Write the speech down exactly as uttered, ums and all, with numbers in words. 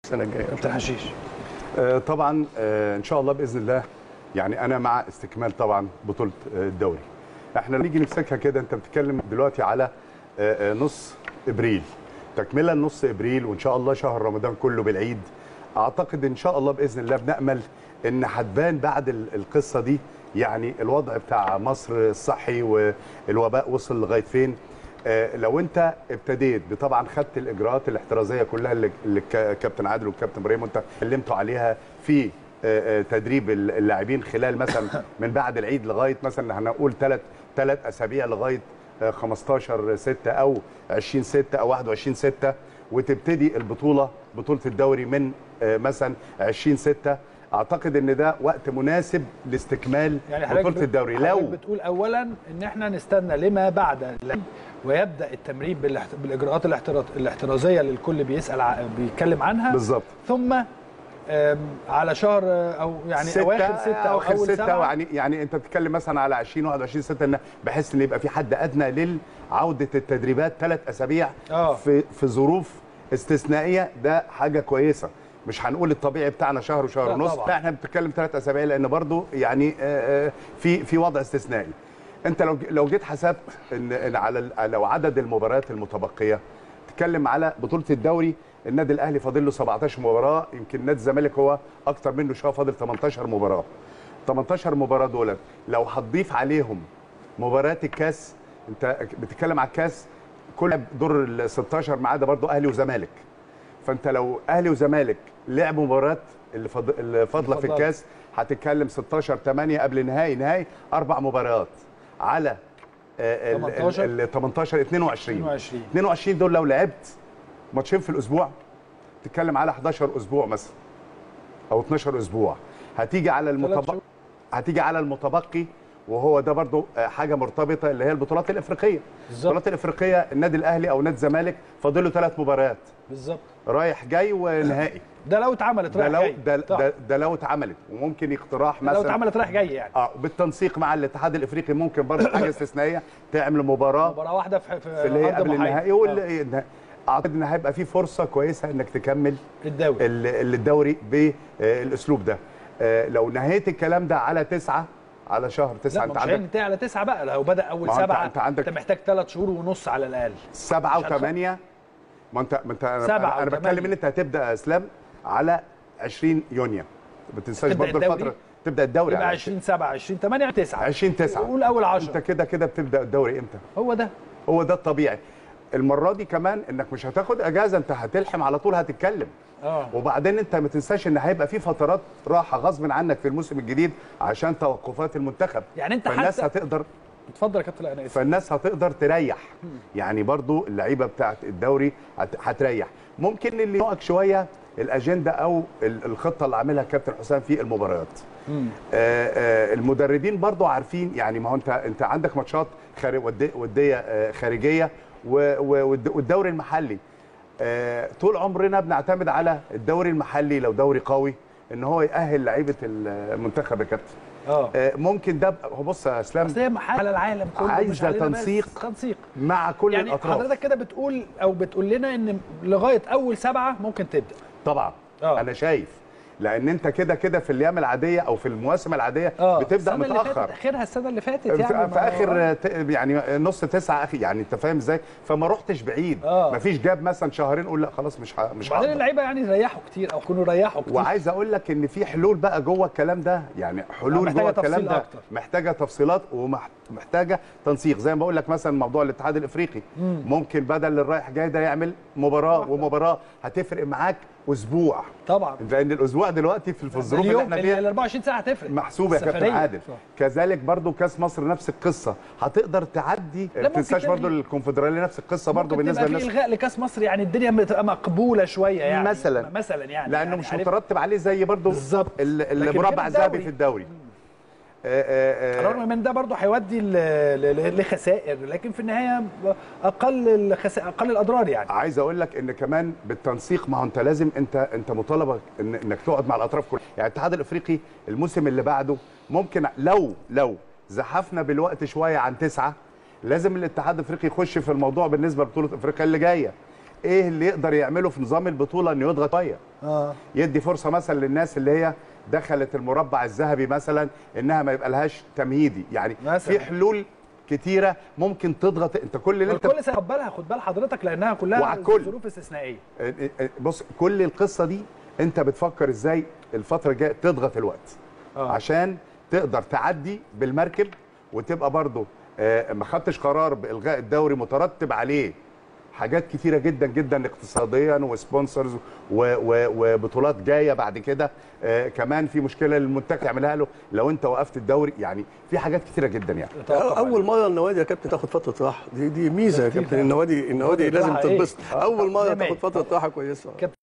السنه الجايه. كابتن حشيش. آه طبعا آه ان شاء الله باذن الله، يعني انا مع استكمال طبعا بطوله آه الدوري. احنا نيجي نمسكها كده، انت بتتكلم دلوقتي على آه آه نص ابريل، تكمله نص ابريل، وان شاء الله شهر رمضان كله بالعيد. اعتقد ان شاء الله باذن الله بنامل ان هتبان بعد القصه دي يعني الوضع بتاع مصر الصحي والوباء وصل لغايه فين. آه لو انت ابتديت طبعا خدت الاجراءات الاحترازيه كلها اللي الكابتن عادل والكابتن ابراهيم وانت اتكلمتوا عليها في آه تدريب اللاعبين خلال مثلا من بعد العيد لغايه مثلا هنقول ثلاث ثلاث اسابيع لغايه آه خمستاشر ستة او عشرين ستة او واحد وعشرين ستة، وتبتدي البطوله بطوله الدوري من آه مثلا عشرين ستة. اعتقد ان ده وقت مناسب لاستكمال يعني بطوله الدوري. لو بتقول اولا ان احنا نستنى لما بعد ويبدا التمرين بالاجراءات الاحترازيه اللي الكل بيسال بيتكلم عنها بالظبط، ثم على شهر او يعني ستة اواخر ستة او اول ستة سبعة. يعني يعني انت بتتكلم مثلا على عشرين واحد وعشرين ستة، ان بحيث ان يبقى في حد ادنى لعوده التدريبات ثلاث اسابيع أوه. في في ظروف استثنائيه. ده حاجه كويسه، مش هنقول الطبيعي بتاعنا شهر وشهر ونص، لا احنا بنتكلم ثلاث اسابيع لان برضو يعني في في وضع استثنائي. انت لو لو جيت حسبت ان على لو عدد المباريات المتبقيه، تتكلم على بطوله الدوري، النادي الاهلي فاضل له سبعتاشر مباراه، يمكن نادي الزمالك هو اكتر منه شويه فاضل تمنتاشر مباراه. تمنتاشر مباراه دولت لو هتضيف عليهم مباريات الكاس، انت بتتكلم على الكاس كل دور ال ستاشر ما عدا برضه اهلي وزمالك. فانت لو اهلي وزمالك لعبوا مباريات اللي فاضله في الكاس، هتتكلم ستاشر تمانية قبل نهائي نهائي اربع مباريات على ال تمنتاشر اتنين وعشرين اتنين وعشرين دول لو لعبت ماتشين في الاسبوع تتكلم على حداشر اسبوع مثلا او اتناشر اسبوع. هتيجي على المتبقي هتيجي على المتبقي وهو ده برضو حاجه مرتبطه اللي هي البطولات الافريقيه. البطولات الافريقيه النادي الاهلي او نادي الزمالك فاضل له ثلاث مباريات بالظبط رايح جاي ونهائي. ده لو اتعملت رايح ده جاي ده, ده, ده لو اتعملت، وممكن اقتراح مثلا لو اتعملت رايح جاي يعني اه بالتنسيق مع الاتحاد الافريقي ممكن برضه حاجه استثنائيه تعمل مباراه مباراه واحده في, في اللي هي قبل النهائي واللي اعتقد ان هيبقى في فرصه كويسه انك تكمل الدوري الدوري بالاسلوب ده. لو نهيت الكلام ده على تسعة على شهر تسعة، انت عندك انت على تسعة بقى، لو بدا اول سبعة انت, انت, انت محتاج ثلاث شهور ونص على الاقل. سبعة وثمانية، ما انت ما انت انا, أنا بتكلم ان انت هتبدا يا اسلام على عشرين يونيو، ما تنساش برضه الفتره تبدا الدوري يبقى عشرين سبعة عشرين ثمانية تسعة عشرين تسعة قول اول عشرة. انت كده كده بتبدا الدوري امتى؟ هو ده هو ده الطبيعي. المره دي كمان انك مش هتاخد اجازه، انت هتلحم على طول هتتكلم. اه وبعدين انت ما تنساش ان هيبقى في فترات راحه غصب عنك في الموسم الجديد عشان توقفات المنتخب. يعني انت فالناس حتى هتقدر اتفضل يا كابتن. انا اسف. فالناس هتقدر تريح. يعني برضو اللعيبه بتاعه الدوري هتريح. ممكن اللي ينقك شويه الاجنده او الخطه اللي عاملها الكابتن حسام في المباريات. آه آه المدربين برضو عارفين، يعني ما هو انت انت عندك ماتشات وديه آه خارجيه والدوري المحلي. آه طول عمرنا بنعتمد على الدوري المحلي لو دوري قوي ان هو يأهل لعيبه المنتخب يا كابتن. اه ممكن ده هو بص يا اسلام، بس هي على العالم كله عايزه تنسيق تنسيق مع كل يعني الاطراف. حضرتك كده بتقول او بتقول لنا ان لغايه اول سبعه ممكن تبدا. طبعا أوه. انا شايف لان انت كده كده في الايام العاديه او في المواسم العاديه أوه. بتبدا متاخر. اخرها السنه اللي فاتت يعني في اخر يعني نص تسعه اخي، يعني انت فاهم ازاي؟ فما رحتش بعيد. أوه. مفيش جاب مثلا شهرين قول لا خلاص مش ح... مش بعدين اللعيبه يعني ريحوا كتير او كانوا ريحوا كتير. وعايز اقول لك ان في حلول بقى جوه الكلام ده، يعني حلول جوه الكلام ده أكتر. محتاجه تفصيلات ومحتاجه تنسيق. زي ما بقول لك مثلا موضوع الاتحاد الافريقي مم. ممكن بدل الرايح جاي ده يعمل مباراه ومباراه هتفرق معاك اسبوع طبعا، لان الاسبوع دلوقتي في الظروف اللي احنا فيها ال اربعة وعشرين ساعه هتفرق محسوبه يا كابتن عادل. كذلك برضو كاس مصر نفس القصه، هتقدر تعدي. ما تنساش برضو الكونفدراليه نفس القصه برضو بالنسبه للناس. في الغاء لكاس مصر يعني الدنيا بتبقى مقبوله شويه يعني مثلا مثلا يعني لانه يعني مش مترتب عليه زي برضو بالظبط المربع الذهبي في الدوري. رغم من ده برضه هيودي لخسائر، لكن في النهايه اقل الخسائر اقل الاضرار. يعني عايز اقول لك ان كمان بالتنسيق، ما هو انت لازم انت انت مطالبه إن انك تقعد مع الاطراف كلها. يعني الاتحاد الافريقي الموسم اللي بعده ممكن لو لو زحفنا بالوقت شويه عن تسعه، لازم الاتحاد الافريقي يخش في الموضوع بالنسبه لبطوله افريقيا اللي جايه. ايه اللي يقدر يعمله في نظام البطوله انه يضغط شويه. اه يدي فرصه مثلا للناس اللي هي دخلت المربع الذهبي مثلا انها ما يبقى لهاش تمهيدي، يعني مثلاً. في حلول كتيره ممكن تضغط انت كل اللي انت والكل سياخد بالها، خد بال حضرتك، لانها كلها وعالكل. ظروف استثنائيه. بص كل القصه دي انت بتفكر ازاي الفتره الجايه تضغط الوقت آه. عشان تقدر تعدي بالمركب وتبقى برضو آه، ما خدتش قرار بالغاء الدوري مترتب عليه حاجات كتيره جدا جدا اقتصاديا وسبونسرز وبطولات جايه بعد كده. آه كمان في مشكله للمنتخب يعملها له لو انت وقفت الدوري، يعني في حاجات كتيره جدا. يعني اول مره النوادي يا كابتن تاخد فتره راحه، دي دي ميزه يا كابتن. النوادي النوادي لازم تتبسط اول مره تاخد فتره راحه كويسه.